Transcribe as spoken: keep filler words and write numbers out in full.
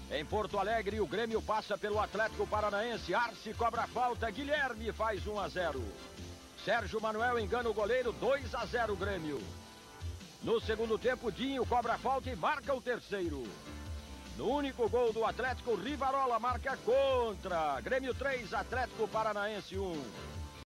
Em Porto Alegre, o Grêmio passa pelo Atlético Paranaense. Arce cobra a falta, Guilherme faz um a zero. Sérgio Manuel engana o goleiro, dois a zero Grêmio. No segundo tempo, Dinho cobra a falta e marca o terceiro. No único gol do Atlético, Rivarola marca contra. Grêmio três, Atlético Paranaense um.